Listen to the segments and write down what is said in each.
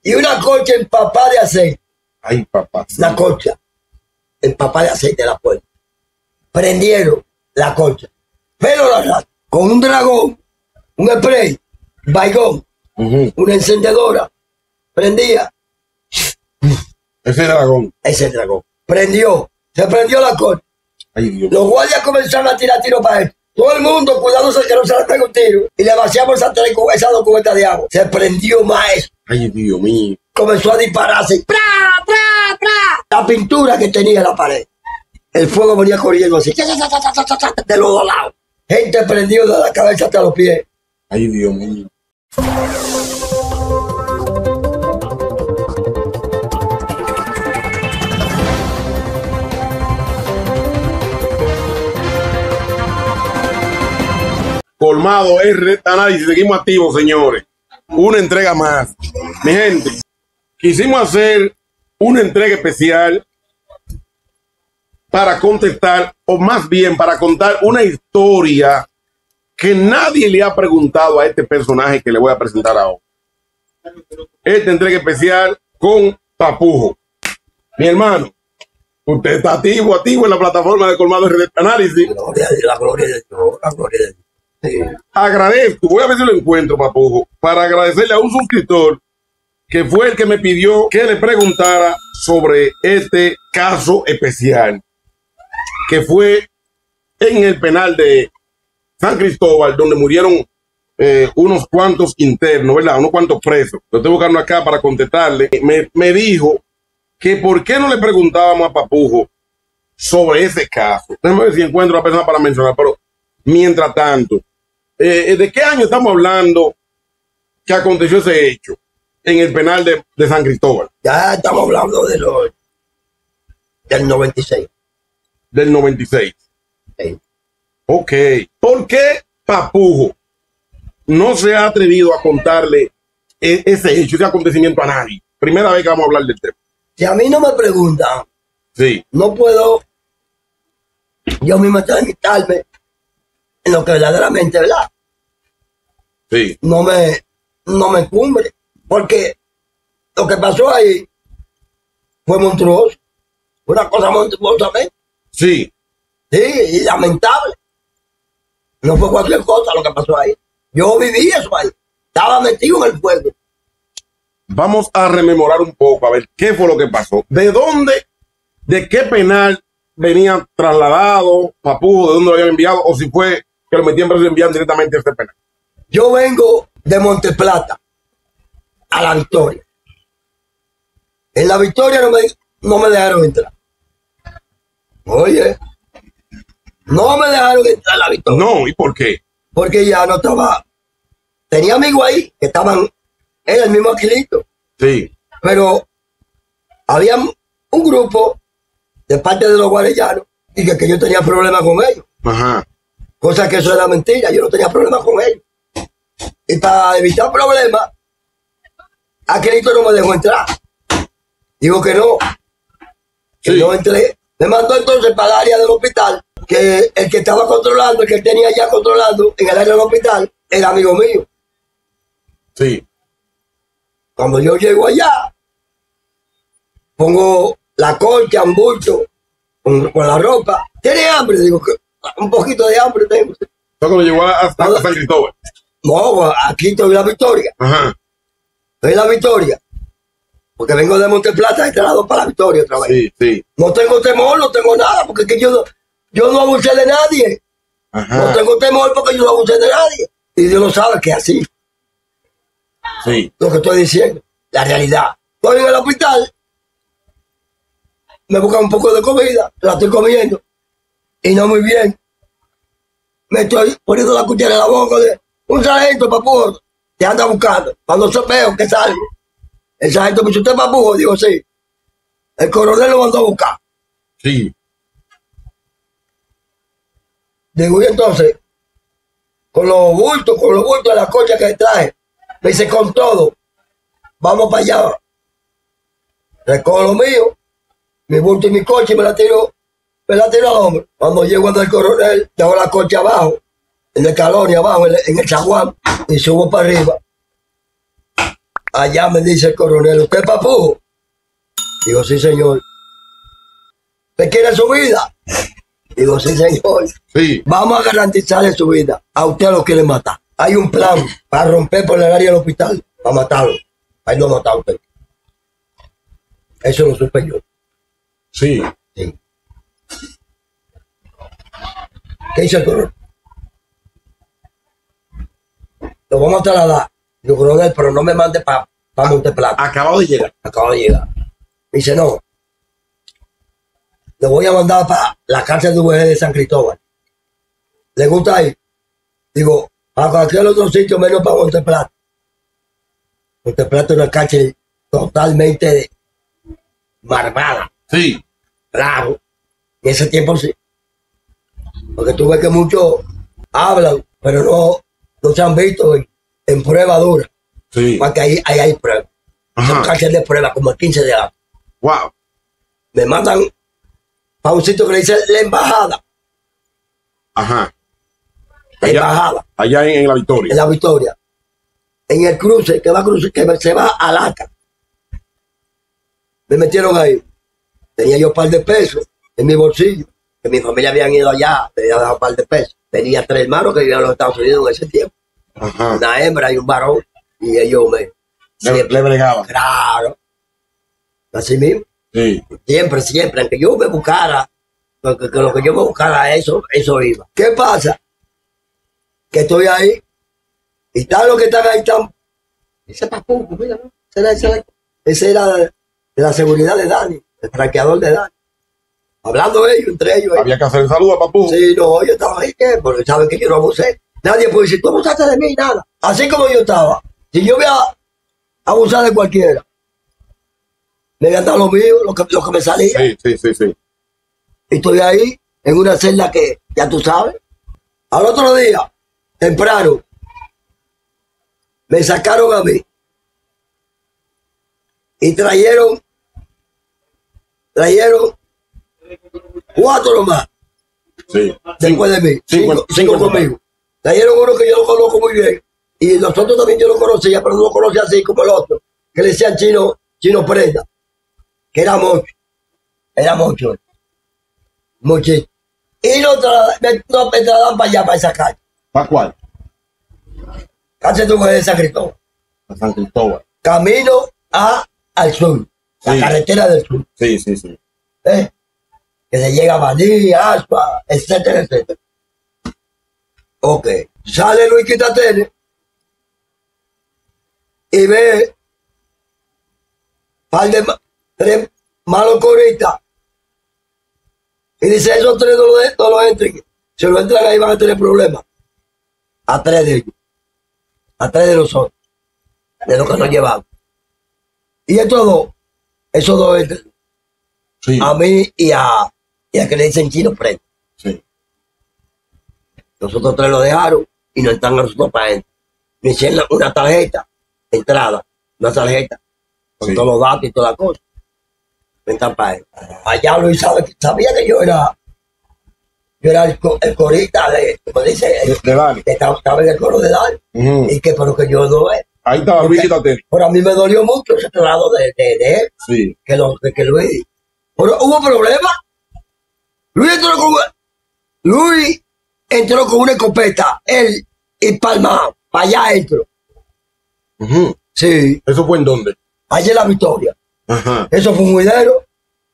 y una colcha empapada de aceite. Ay, papá. La colcha empapada de aceite de la puerta. Prendieron la colcha. Pero con un dragón, un spray, baigón, una encendedora, prendía. Ese dragón. Ese dragón. Prendió. Se prendió la colcha. Ay, Dios. Los guardias comenzaron a tirar tiros para él. Todo el mundo cuidándose que no se le pegue un tiro. Y le vaciamos esa 2 cubetas de agua. Se prendió más eso. Ay, Dios mío. Comenzó a dispararse. ¡Pra, pra, pra! La pintura que tenía en la pared. El fuego venía corriendo así. De los dos lados. Gente prendió de la cabeza hasta los pies. Ay, Dios mío. Colmado R Análisis, seguimos activos, señores. Una entrega más. Mi gente, quisimos hacer una entrega especial para contestar, o más bien para contar una historia que nadie le ha preguntado a este personaje que le voy a presentar ahora. Esta entrega especial con Papujo. Mi hermano, usted está activo en la plataforma de Colmado R Análisis. La gloria de Dios, la gloria de Dios. Sí. Agradezco, voy a ver si lo encuentro, Papujo, para agradecerle a un suscriptor que fue el que me pidió que le preguntara sobre este caso especial, que fue en el penal de San Cristóbal, donde murieron unos cuantos internos, ¿verdad? Unos cuantos presos. Lo estoy buscando acá para contestarle. Me dijo que por qué no le preguntábamos a Papujo sobre ese caso. Déjame ver si encuentro a la persona para mencionar, pero mientras tanto, ¿de qué año estamos hablando que aconteció ese hecho en el penal de San Cristóbal? Ya estamos hablando del 96. Del 96. Sí. Ok. ¿Por qué Papujo no se ha atrevido a contarle ese hecho, ese acontecimiento a nadie? Primera vez que vamos a hablar del tema. Si a mí no me preguntan, sí, no puedo yo mismo limitarme en lo que verdaderamente, ¿verdad? Sí. No me cumbre, porque lo que pasó ahí fue monstruoso, una cosa monstruosa, ¿ves? Sí. Sí, y lamentable. No fue cualquier cosa lo que pasó ahí. Yo viví eso ahí, estaba metido en el fuego. Vamos a rememorar un poco, a ver qué fue lo que pasó. ¿De dónde, de qué penal venían trasladados, Papujo, de dónde lo habían enviado, o si fue que lo metían preso y envían directamente a este penal? Yo vengo de Monteplata a la Victoria. En la Victoria no me dejaron entrar. Oye, no me dejaron entrar a la Victoria. No, ¿y por qué? Porque ya no estaba. Tenía amigos ahí que estaban en el mismo Aquilito. Sí. Pero había un grupo de parte de los guarellanos y que yo tenía problemas con ellos. Ajá. Cosa que eso era mentira, yo no tenía problemas con ellos. Y para evitar problemas, Aquilito no me dejó entrar. Digo que no. Sí. Y no entré. Me mandó entonces para el área del hospital, que el que estaba controlando, el que tenía ya controlando en el área del hospital, era amigo mío. Sí. Cuando yo llego allá, pongo la colcha, un bulto, con la ropa. ¿Tiene hambre? Digo, un poquito de hambre tengo. Entonces cuando llegó hasta San Cristóbal. No, aquí estoy en la Victoria. Ajá. Estoy en la Victoria. Porque vengo de Monteplata y traslado para la Victoria otra vez. Sí, sí. No tengo temor, no tengo nada, porque es que yo no abusé de nadie. Ajá. No tengo temor porque yo no abusé de nadie. Y Dios lo sabe que es así. Sí. Lo que estoy diciendo, la realidad. Estoy en el hospital, me buscan un poco de comida, la estoy comiendo, y no muy bien. Me estoy poniendo la cuchara en la boca de un sargento, Papujo, te anda buscando. Cuando yo veo que salgo, el sargento me dice, ¿usted es Papujo? Digo, sí. El coronel lo mandó a buscar. Sí. Digo, y entonces, con los bultos de la cocha que traje, me dice, con todo, vamos para allá. Recojo lo mío, mi bulto y mi coche, y me la tiro al hombro. Cuando llego al coronel, dejo la coche abajo, en el calor y abajo, en el zaguán, y subo para arriba. Allá me dice el coronel, ¿usted es Papujo? Digo, sí, señor. ¿Usted quiere su vida? Digo, sí, señor. Sí. Vamos a garantizarle su vida. A usted lo quiere matar. Hay un plan para romper por el área del hospital, para matarlo. Ahí no mata a usted. Eso lo supe yo. Sí. Sí. ¿Qué hizo el coronel? Lo vamos a trasladar. Digo, coronel, pero no me mande para Monteplata. Acabado de llegar. Acabo de llegar. Dice, no. Le voy a mandar para la cárcel de UG de San Cristóbal. ¿Le gusta ir? Digo, a cualquier otro sitio menos para Monteplata. Monteplata es una cárcel totalmente marmada. Sí. Claro. En ese tiempo sí. Porque tú ves que muchos hablan, pero no se han visto en prueba dura. Sí. Porque ahí hay pruebas. Son cárceles de prueba, como el 15 de años. Wow. Me mandan para un sitio que le dice la embajada. Ajá. La embajada. Allá en La Victoria. En La Victoria. En el cruce, que se va a Alaca. Me metieron ahí. Tenía yo un par de pesos en mi bolsillo. Que mi familia habían ido allá, tenía dejado un par de pesos. Tenía 3 hermanos que vivían en los Estados Unidos en ese tiempo. Ajá. Una hembra y un varón. Y ellos Le bregaban. Claro. Así mismo. Sí. Siempre, aunque yo me buscara, porque lo que yo me buscara, eso iba. ¿Qué pasa? Que estoy ahí, y están los que están ahí, ese Papujo, mira, ¿no? Ese era de la seguridad de Dani, el franqueador de Dani. Hablando ellos, entre ellos. Había que hacer el saludo a Papujo. Sí, no, yo estaba ahí, ¿qué? Porque saben que yo no abusé. Nadie puede decir, tú abusaste de mí, nada. Así como yo estaba. Si yo voy a abusar de cualquiera, me gasta lo mío, lo que me salía. Sí. Y estoy ahí, en una celda que, ya tú sabes. Al otro día, temprano, me sacaron a mí. Y trajeron 4 nomás. Sí. Después de mí. 5 conmigo. conmigo. Trajeron uno que yo lo conozco muy bien. Y los otros también yo lo conocía, pero no lo conocía así como el otro. Que le decían Chino Prenda. Que era mucho. Era mucho. Muchito. Y me trasladan para allá, para esa calle. ¿Para cuál? Cárcel de San Cristóbal. A San Cristóbal. Camino al sur. La Sí. carretera del sur. Sí. Que se llega a Baní, Aspa, etcétera. Ok. Sale Luis Quitatene y ve par de 3 malos coristas y dice, esos 3 no los entren. Si lo entran ahí van a tener problemas. A 3 de ellos. A 3 de nosotros. De los que nos llevamos. Y esos dos entran. Sí. A mí y a que le dicen Chino Prenda. Sí. Nosotros 3 lo dejaron y nos entran a nosotros para adentro. Me hicieron una tarjeta de entrada, una tarjeta con Sí. todos los datos y toda la cosa. Me entran para adentro. Allá Luis sabía que yo era el corista como dice, De Dani. que estaba en el coro de Dani. Ujú. Y que pero que yo no es. Ahí estaba Luis Quitatene. Pero a mí me dolió mucho ese traslado de él, Sí. que Luis. Pero hubo problemas. Luis entró con una escopeta, él y Palma, para allá entró. Ujú. Sí, ¿Eso fue en dónde? allá en La Victoria. Ajá. Eso fue un juidero.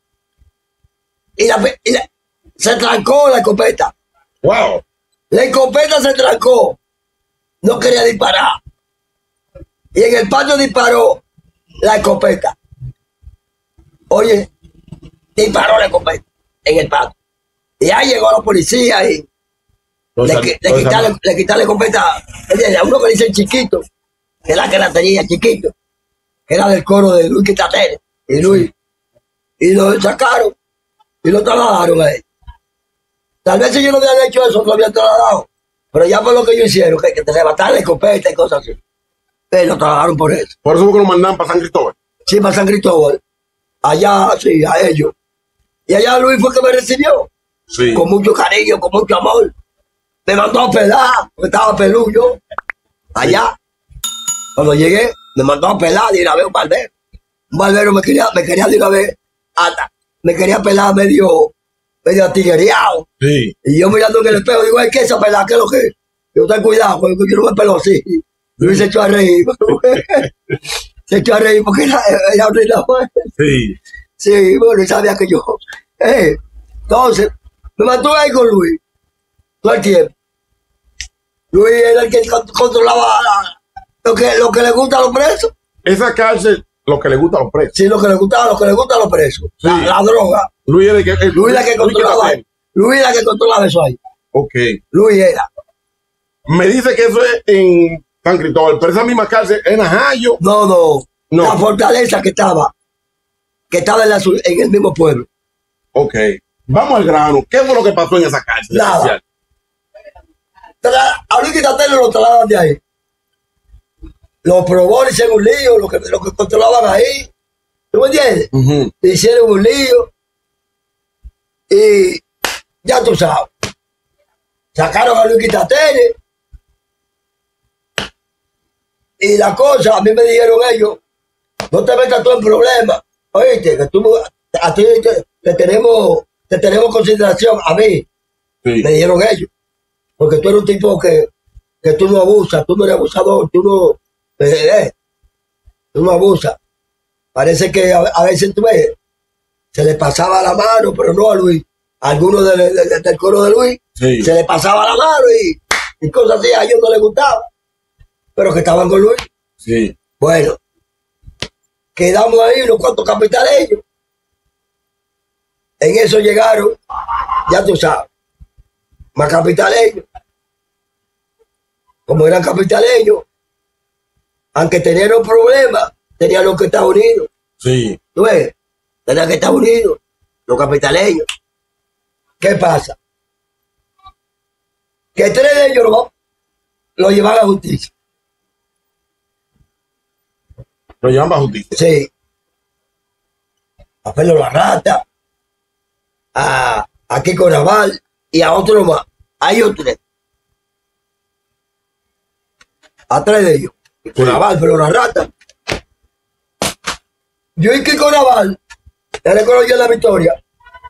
Y se trancó la escopeta. Wow. La escopeta se trancó. No quería disparar. Y en el patio disparó la escopeta. Oye, disparó la escopeta en el patio. Y ahí llegó la policía y le quitaron la escopeta. A uno que le dicen Chiquito, que es la que la tenía, Chiquito, que era del coro de Luis Quitatene. Y Luis. Y lo sacaron y lo trasladaron a él. Tal vez si yo no hubiera hecho eso, no lo habían trasladado. Pero ya por lo que ellos hicieron, que te levantaron la escopeta y cosas así. Lo trasladaron por eso. Por eso fue que lo mandaban para San Cristóbal. Sí, para San Cristóbal. Allá, sí, a ellos. Y allá Luis fue que me recibió. Sí. Con mucho cariño, con mucho amor. Me mandó a pelar, porque estaba peludo yo. Allá. Cuando llegué, Me mandó a pelar de una vez un barbero. Un barbero me quería de una vez, me quería pelar medio atiguereado. Sí. Y yo mirando en el espejo, digo, ¿qué es esa pelada? ¿Qué es lo que es? Yo ten cuidado, porque yo no me pelo así. Y se echó a reír. Se echó a reír porque ella ordenaba. Sí. Sí, bueno, y sabía que yo. Entonces, me mantuve ahí con Luis todo el tiempo. Luis era el que controlaba lo que le gusta a los presos. Esa cárcel, lo que le gusta a los presos. Sí, lo que le gusta a los presos. Sí. La droga. Luis era el que, Luis era el que controlaba. Luis era el que controlaba eso ahí. Ok. Luis era. Me dice que eso es en San Cristóbal, pero esa misma cárcel en Ajayo. No. No. La fortaleza que estaba en el mismo pueblo. Ok. Vamos al grano. ¿Qué fue lo que pasó en esa cárcel? Nada. A Luis Quitatelo lo trasladan de ahí. Los probones hicieron un lío, los que controlaban ahí. ¿Tú me entiendes? Hicieron un lío. Y ya tú sabes. Sacaron a Luis Quitatelo. Y la cosa, a mí me dijeron ellos, no te metas tú en problemas. Oíste, que tú a ti te tenemos consideración, a mí. Sí. Me dijeron ellos. Porque tú eres un tipo que tú no abusas, tú no eres abusador, tú no abusas. Parece que a veces tú ves, se le pasaba la mano, pero no a Luis. A algunos del coro de Luis, Sí. se le pasaba la mano y cosas así, a ellos no les gustaba. Pero que estaban con Luis. Sí. Bueno, quedamos ahí unos cuantos capitaleños. En eso llegaron, ya tú sabes, más capitaleños. Como eran capitaleños, aunque tenían un problema, tenían los que Estados Unidos. Sí. ¿Tú ves? Tenían que Estados Unidos, los capitaleños. ¿Qué pasa? Que 3 de ellos lo llevan a justicia. Lo llevan a justicia. Sí. A Pedro La Rata, a Kiko Naval y a otro más. A ellos 3. A 3 de ellos. Kiko Naval, Pedro La Rata. Yo y Kiko Naval, ya le conozco en la Victoria,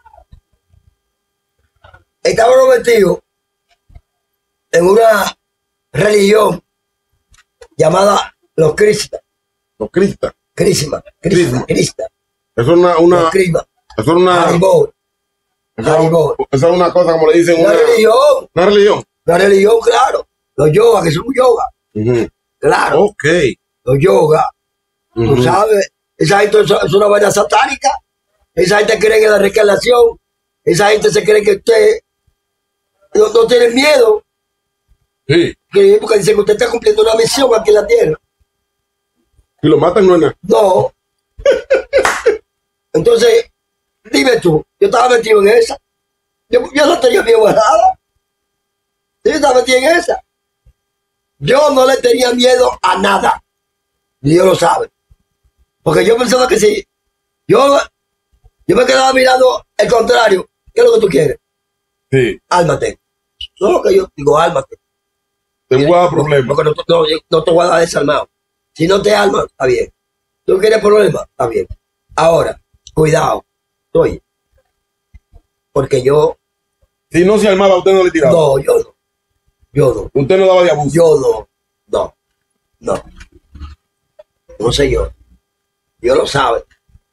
estábamos metidos en una religión llamada los Cristas. Los cristas. Crista. Eso es una Los Cristas. eso es una Haribó. eso es una cosa como le dicen Una religión. una religión. Una religión, claro. Los yoga, que son yoga. Claro. Ok. Los yoga. Tú sabes, esa gente es una vaina satánica. Esa gente cree en la reencarnación. Esa gente se cree que usted no tiene miedo. Sí. Porque dicen que usted está cumpliendo una misión aquí en la tierra. Si lo matan no es nada. No. Entonces, dime tú, yo estaba metido en esa. Yo no tenía miedo a nada. Yo estaba metido en esa. Yo no le tenía miedo a nada. Y Dios lo sabe. Porque yo pensaba que si yo me quedaba mirando el contrario, ¿qué es lo que tú quieres? Sí. Álmate. No es lo que yo digo, álmate. Te voy a dar problemas. Porque no te voy a dar desarmado. Si no te almas, está bien. ¿Tú quieres problemas? Está bien. Ahora, cuidado. Oye. Porque yo... Si no se armaba, usted no le tiraba. No, yo no. Yo no. Usted no daba de abuso. Yo no. No. No. No sé yo. Dios lo sabe.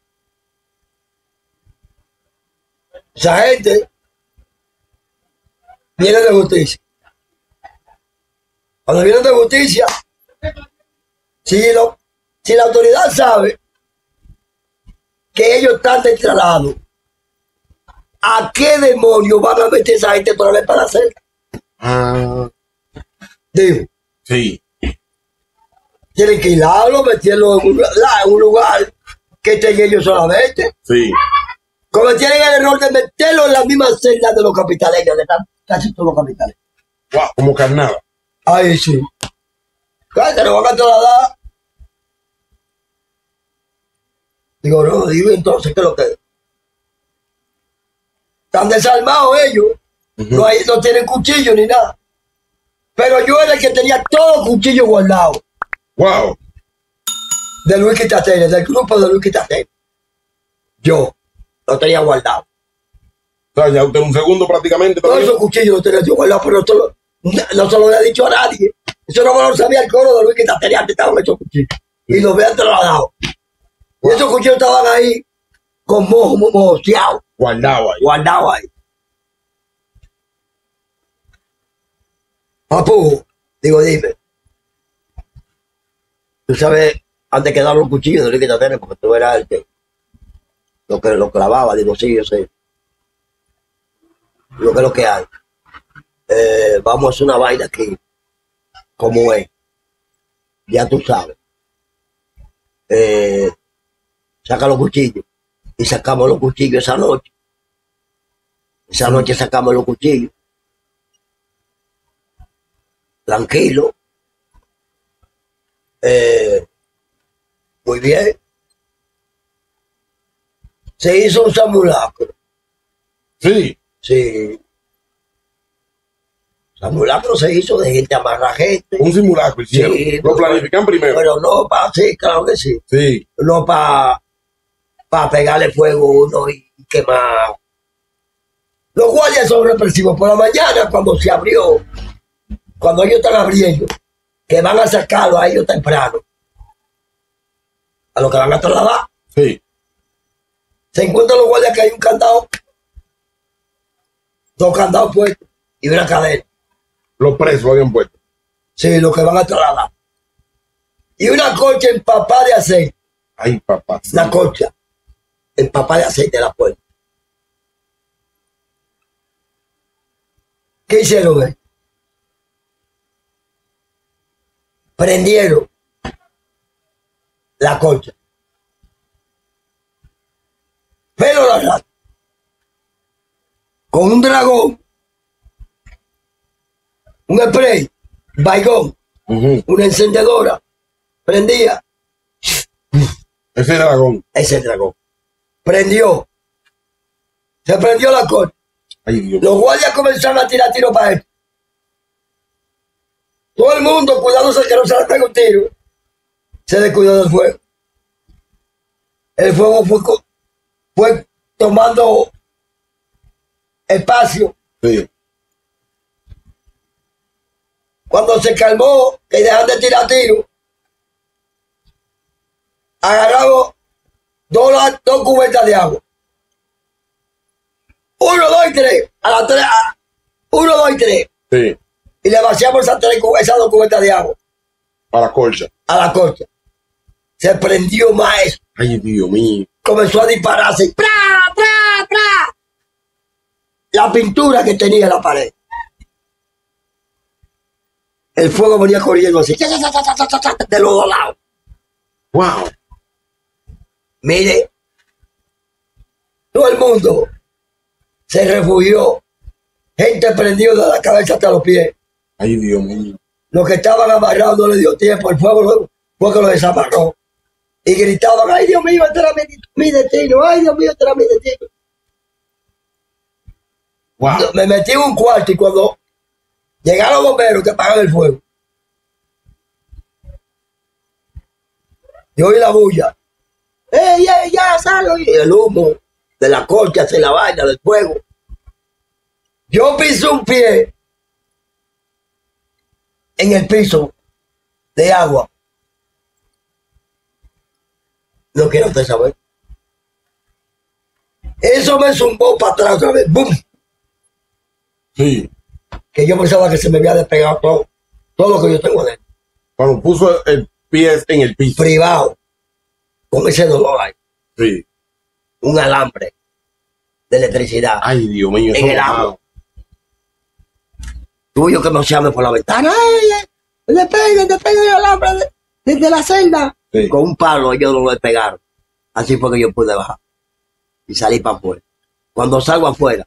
Esa gente viene de justicia. Cuando vienen de justicia, si la autoridad sabe que ellos están de traslado, ¿a qué demonios van a meter esa gente otra vez para hacer? Digo, Sí. tienen que hilarlo, meterlo en un lugar que estén ellos solamente. Sí. Cometieron el error de meterlo en la misma celda de los capitaleños, que están casi todos los capitales. Wow, como carnada. Ahí sí. Claro, te lo van a trasladar. Digo, no, digo entonces, ¿qué es lo que es? Están desarmados ellos. No tienen cuchillo ni nada. Pero yo era el que tenía todos los cuchillos guardados. Wow. de Luis Quitatene, del grupo de Luis Quitatene. Yo lo tenía guardado. O sea, ya usted un segundo prácticamente. Todos esos cuchillos los tenía yo guardados, pero no se lo había dicho a nadie. Eso no me lo sabía el coro de Luis Quitatene, antes estaban esos cuchillos. Y los habían trasladado. Y esos cuchillos estaban ahí con mojoseados. Guardado ahí. Guardado ahí. Papu, digo, dime. Tú sabes, antes quedaron los cuchillos de Luis Quitatene, porque tú eras el que lo clavaba. Digo, sí, yo sé. Lo que es lo que hay. Vamos a hacer una vaina aquí, como es. Ya tú sabes. Saca los cuchillos. Y sacamos los cuchillos esa noche. Esa noche sacamos los cuchillos. Tranquilo. Muy bien. Se hizo un simulacro. Sí. Sí. Simulacro se hizo de gente amarra gente. Un simulacro hicieron. Sí, Lo planifican primero. Pero no para, sí, claro que sí. Sí. No para pegarle fuego a uno y quemar. Los guardias son represivos. Por la mañana, cuando se abrió, cuando ellos están abriendo, que van a sacarlo a ellos temprano, a los que van a trasladar, Sí. se encuentran los guardias que hay un candado, 2 candados puestos y una cadena. Los presos lo habían puesto. Sí, los que van a trasladar. Y una cocha empapada de aceite. Ay, papá. La cocha empapada de aceite de la puerta. ¿Qué hicieron? Prendieron la cocha. Pero la rata, con un dragón, un spray, baigón, una encendedora, prendía Ese dragón. ese dragón. Prendió. Se prendió la cocha. Ay, Dios. Los guardias comenzaron a tirar tiros para él. Todo el mundo cuidándose que no se le pegue un tiro. Se descuidó del fuego. El fuego fue tomando espacio. Sí. Cuando se calmó, que dejan de tirar tiros, agarramos dos cubetas de agua. 1, 2 y 3. A las 3. 1, 2 y 3. Sí. Y le vaciamos esas 2 cubetas de agua A la colcha. a la cocha. Se prendió más eso. Ay, Dios mío. Comenzó a dispararse. ¡Pra, pra, pra! La pintura que tenía en la pared. El fuego venía corriendo así. De los 2 lados. Wow. Mire. Todo el mundo se refugió. Gente prendió de la cabeza hasta los pies. Ay, Dios mío. Los que estaban amarrados no le dio tiempo. El fuego luego fue que los desamarró. Y gritaban, ay Dios mío, este era mi destino. Ay Dios mío, este era mi destino. Wow. Me metí en un cuarto y cuando llegaron los bomberos que apagan el fuego, yo oí la bulla. ¡Ey, ya, salgo! Y el humo de la colcha hacia la vaina del fuego. Yo pisé un pie en el piso de agua. No quiero usted saber. Eso me zumbó para atrás otra vez. ¡Bum! Sí. Que yo pensaba que se me había despegado todo lo que yo tengo adentro. Cuando puso el pie en el piso. Privado. Con ese dolor ahí. Sí. Un alambre de electricidad Ay, Dios mío. en el agua. Tuyo que me llame por la ventana. ¡Ay, le peguen el alambre desde la celda! Sí. Con un palo ellos lo despegaron. Así fue que yo pude bajar. Y salí para afuera. Cuando salgo afuera,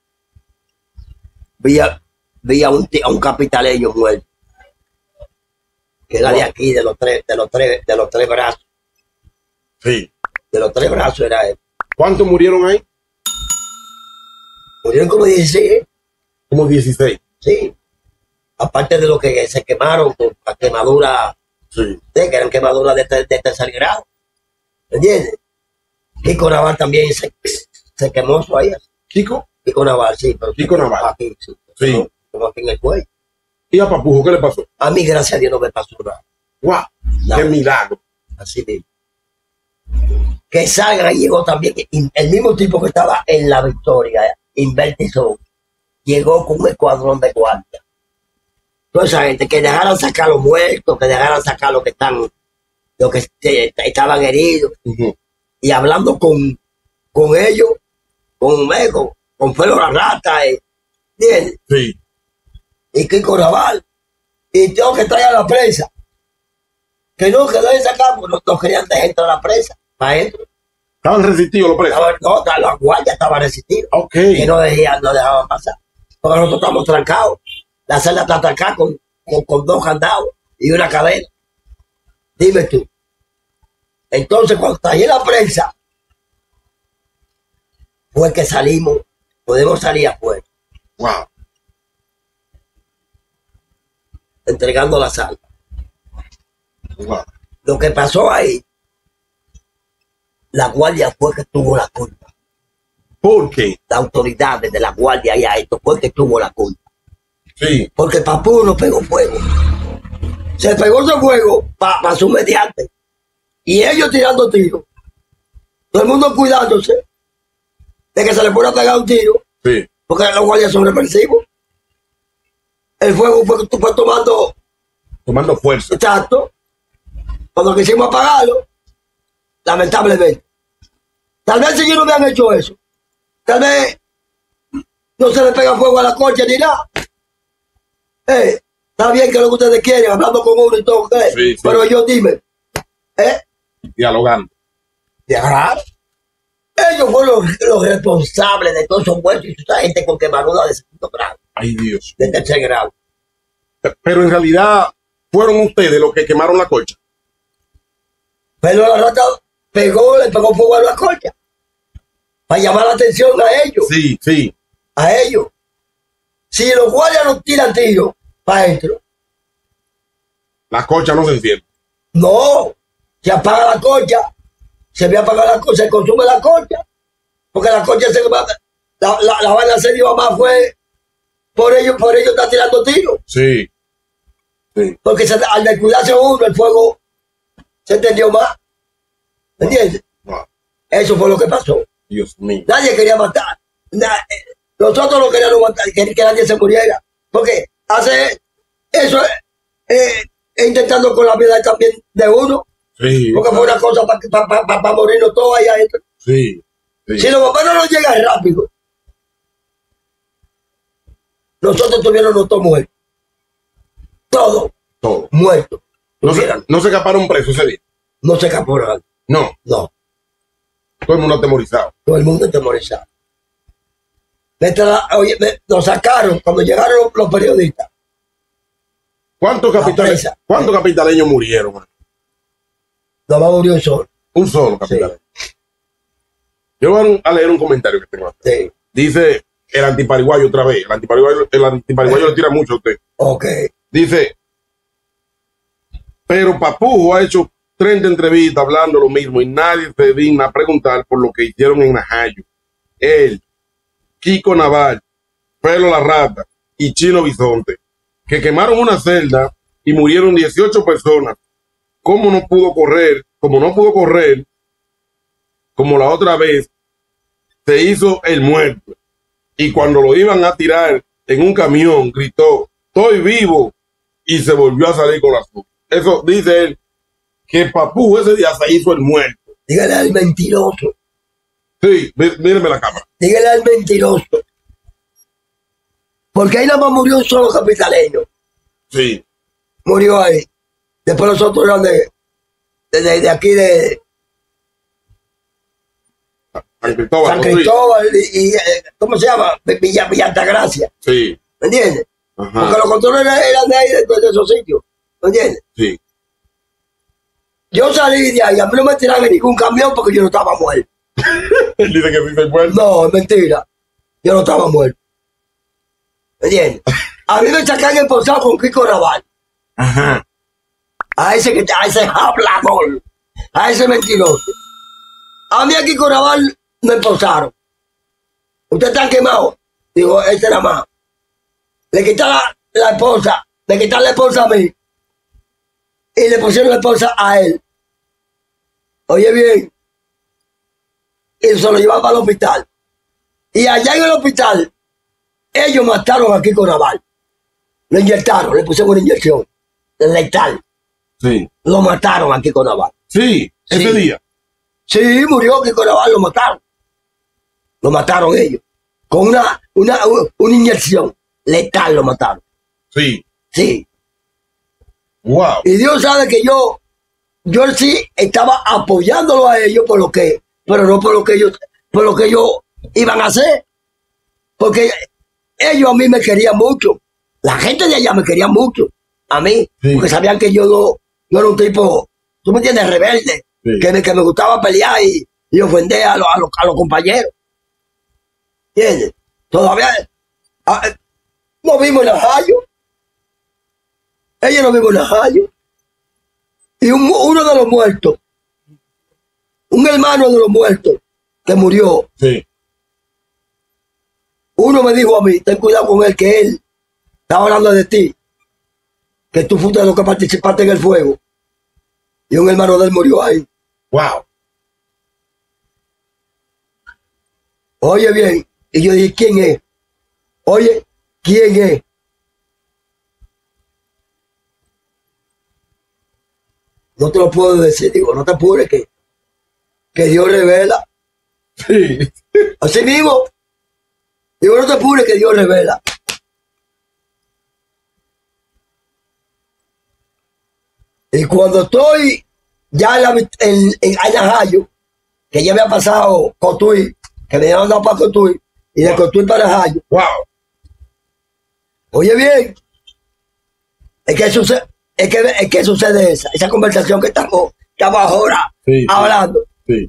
vi a un capitaleño muerto. Que era de aquí, de los tres brazos. Sí. De los 3 brazos era él. ¿Cuántos murieron ahí? Murieron como 16, Como 16. sí. Aparte de los que se quemaron con la quemadura Sí. Que eran quemaduras de tercer grado. ¿Me entiendes? Kiko Naval también se quemó su ahí. ¿Kiko? Kiko Naval, sí. Pero Kiko Naval. Aquí, sí. Sí. Como aquí en el cuello. ¿Y a Papujo qué le pasó? A mí, gracias a Dios, no me pasó nada. ¡Guau! Nada. ¡Qué milagro! Así mismo. Que salga y llegó también el mismo tipo que estaba en la Victoria, Invertizón, llegó con un escuadrón de guardia. Toda esa gente que dejaran sacar los muertos, que dejaran sacar los que estaban heridos, y hablando con ellos, con Felo la Rata, ¿entiendes? Sí. Y Kiko Naval, y tengo que traer a la presa. Que no deben sacar, porque no querían dejar entrar a la presa, para adentro. ¿Estaban resistidos los presos? No, la guardia estaba resistida. Ok. Que no dejaban pasar. Porque nosotros estamos trancados. La celda está trancada con 2 candados y una cadena. Dime tú. Entonces, cuando traje la prensa, fue que salimos, podemos salir afuera, Wow. entregando la sal. Wow. Lo que pasó ahí, la guardia fue que tuvo la culpa. ¿Por qué? La autoridad de la guardia y a esto fue que tuvo la culpa. Sí. Porque Papú no pegó fuego. Se pegó ese fuego para su mediante. Y ellos tirando tiros. Todo el mundo cuidándose de que se le pueda pegar un tiro. Sí. Porque los guardias son represivos. El fuego fue Tomando fuerza. exacto. Cuando quisimos apagarlo, lamentablemente. Tal vez si ellos no hubieran hecho eso, tal vez no se le pega fuego a la concha ni nada. Está bien que lo que ustedes quieren, hablando con uno y todo, sí. Pero yo dime, Dialogando. de agarrar. Ellos fueron los responsables de todos esos muertos y toda esa gente con quemaduras de segundo grado, Ay, Dios. de tercer grado. Pero en realidad fueron ustedes los que quemaron la colcha. Pero la rata le pegó fuego a la concha para llamar la atención a ellos. Sí, sí. A ellos. Si los guardias no tiran tiros para adentro, La colcha no se enciende. no, se apaga la concha, se ve apagar la concha, se consume la concha, porque la concha la vaina se dio más fue por ellos está tirando tiros, Sí. Sí. porque al descuidarse uno el fuego se entendió más, ¿me entiendes? Wow. Eso fue lo que pasó. Dios mío. Nadie quería matar. Nosotros no queríamos matar, que nadie se muriera. Porque hace eso intentando con la vida también de uno. Sí. Porque fue una cosa para morirnos todos allá adentro. Sí. Sí. Si los bomberos no llegan rápido, nosotros tuviéramos todos muertos. Todos Todo. muertos. No se escaparon presos ese día. No se escapó nada. No. No. Todo el mundo atemorizado. Todo el mundo atemorizado. Nos sacaron cuando llegaron los periodistas. ¿Cuántos capitaleños murieron, man? Nomás murió un solo. Un solo capitaleño. Yo voy a leer un comentario que tengo aquí. Sí. Dice el antipariguayo otra vez. El antipariguayo le tira mucho a usted. Ok. Dice, pero Papujo ha hecho 30 entrevistas hablando lo mismo y nadie se digna a preguntar por lo que hicieron en Najayo. Él, Kiko Naval, Felo la Rata y Chino Bisonte, que quemaron una celda y murieron 18 personas. ¿Cómo no pudo correr? Como la otra vez, se hizo el muerto. Y cuando lo iban a tirar en un camión, gritó, estoy vivo, y se volvió a salir con la suya. Eso dice él, que Papujo ese día se hizo el muerto. Dígale al mentiroso. Sí, míreme la cámara. Dígale al mentiroso. Porque ahí nada más murió un solo capitaleño. Sí. Murió ahí. Después los otros eran de aquí de San Cristóbal. San Cristóbal y ¿cómo se llama? Villa Altagracia. Sí. ¿Me entiendes? Ajá. Porque los controles eran de ahí, de esos sitios. ¿Me entiendes? Sí. Yo salí de ahí, a mí no me tiraron en ningún camión porque yo no estaba muerto. Él dice que sí se muerto. No, es mentira. Yo no estaba muerto. ¿Me entiendes? A mí me sacan esposado con Kiko Naval. Ajá. a ese hablador, a ese mentiroso. A mí aquí con Naval me esposaron. Ustedes están quemados. Digo, este era más. Le quitaron la esposa, le quitaron la esposa a mí. Y le pusieron la esposa a él. Oye bien. Y se lo llevaban al hospital. Y allá en el hospital, ellos mataron aquí con Naval. Lo inyectaron, le pusieron una inyección letal. Sí. Lo mataron aquí con Naval. Sí, ese Sí. día. Sí, murió aquí con Naval, lo mataron. Lo mataron ellos. Con una inyección letal lo mataron. Sí. Sí. Wow. Y Dios sabe que yo sí estaba apoyándolo a ellos pero no por lo que ellos iban a hacer. Porque ellos a mí me querían mucho. La gente de allá me quería mucho. A mí. Sí. Porque sabían que yo era un tipo, tú me entiendes, rebelde. Sí. Que me gustaba pelear y ofender a los compañeros. ¿Entiendes? Todavía no vimos en Najayo. Ella no vive en Najayo. Y uno de los muertos, un hermano de los muertos que murió, Sí. uno me dijo a mí, ten cuidado con él, que él estaba hablando de ti, que tú fuiste de los que participaste en el fuego. Y un hermano de él murió ahí. Wow. Oye bien, y yo dije, ¿quién es? Oye, ¿quién es? No te lo puedo decir, digo, no te apures que Dios revela. Sí. Así mismo, digo, no te apures que Dios revela. Y cuando estoy ya en Najayo, que ya había pasado Cotuí, que me habían dado para Cotuí, y de Cotuí para Najayo. Wow. Oye bien, es que sucede esa conversación que estamos ahora Sí, hablando. Sí.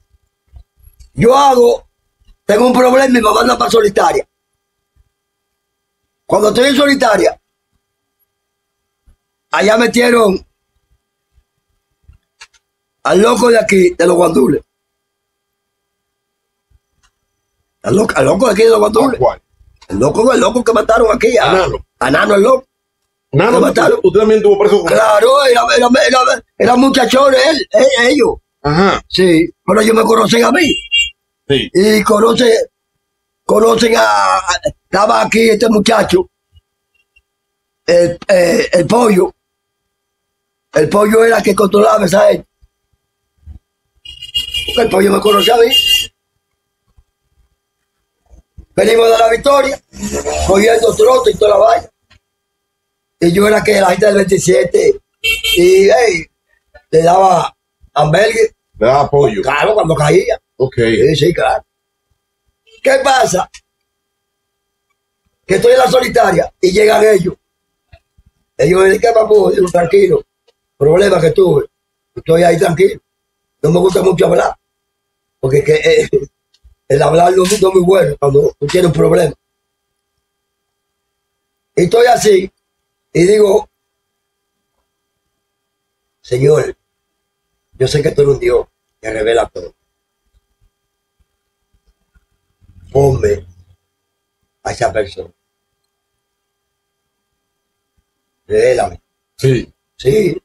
Tengo un problema y me mandan para solitaria. Cuando estoy en solitaria, allá metieron al loco de aquí, de los guandules. Al loco de aquí de los guandules. ¿Cuál? El loco que mataron aquí A Nano. a Nano, el loco. Nano, ¿Lo mataron? usted también tuvo preso con... Claro, era muchachón ellos. Ajá. Sí, pero ellos me conocen a mí. Sí. Y conocen estaba aquí este muchacho, el pollo. El pollo era el que controlaba esa gente. Porque el pollo me conoce a mí. Venimos de la Victoria, cogiendo trote y toda la vaina. Y yo era que la gente del 27 y le daba hamburgues. Le da apoyo. Claro, cuando caía. Ok. Sí, claro. ¿Qué pasa? Que estoy en la solitaria y llegan ellos. Ellos me dicen, ¿qué papu? Digo, tranquilo. Problema que tuve. Estoy ahí tranquilo. No me gusta mucho hablar. Porque el hablar no es muy bueno cuando tú tienes un problema. Y estoy así y digo, Señor, yo sé que tú eres un Dios que revela todo. Ponme a esa persona. Revélame. Sí. Sí.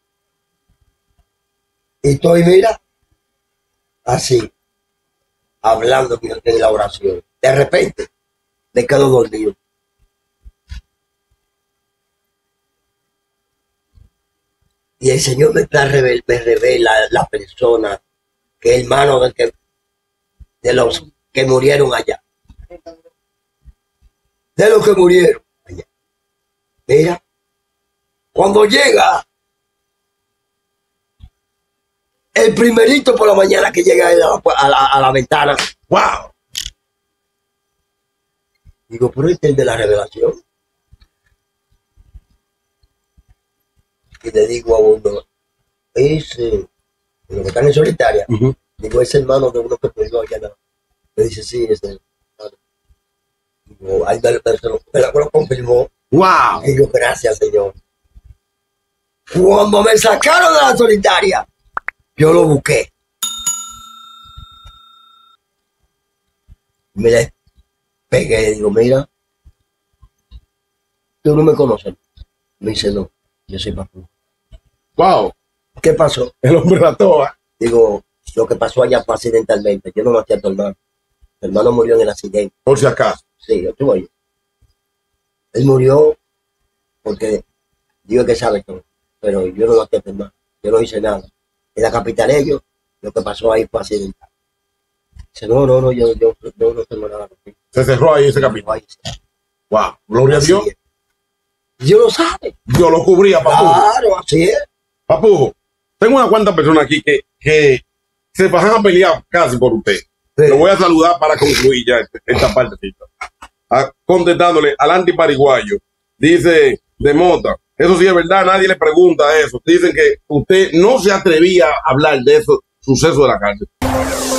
Y estoy, mira, así, hablando en la oración. De repente, me quedo dormido. Y el Señor me revela la persona que es hermano de los que murieron allá. De los que murieron allá. Mira, cuando llega el primerito por la mañana que llega a la ventana, Wow. digo, pero este es el de la revelación. Y le digo a uno, ese, los que están en solitaria, digo, ese hermano de uno que murió allá. ¿No? Me dice, sí, ese hermano. Digo, ahí me lo confirmó. Wow. Y digo, gracias, Señor. Cuando me sacaron de la solitaria, yo lo busqué. Me despegué, digo, mira, tú no me conoces. Me dice, no, yo soy Papujo. Wow, ¿Qué pasó? el hombre la toa. Digo, lo que pasó allá fue accidentalmente. Yo no maté a tu hermano. Tu hermano murió en el accidente. Por si acaso. Sí, yo estuve ahí. Él murió porque Dios que sabe todo. Pero yo no maté a tu hermano. Yo no hice nada. En la capital ellos, lo que pasó ahí fue accidental. Dice, no, yo no tengo nada contigo. Se cerró ahí ese capítulo. Ahí sí. Wow, gloria a Así Dios. es. Dios lo sabe. Dios lo cubría, Papujo. Claro, así es. Papujo, tengo unas cuantas personas aquí que se bajan a pelear casi por usted. Sí. Lo voy a saludar para concluir ya esta partecita. Contestándole al antipariguayo. Dice de Mota, eso sí es verdad, nadie le pregunta eso. Dicen que usted no se atrevía a hablar de esos sucesos de la cárcel.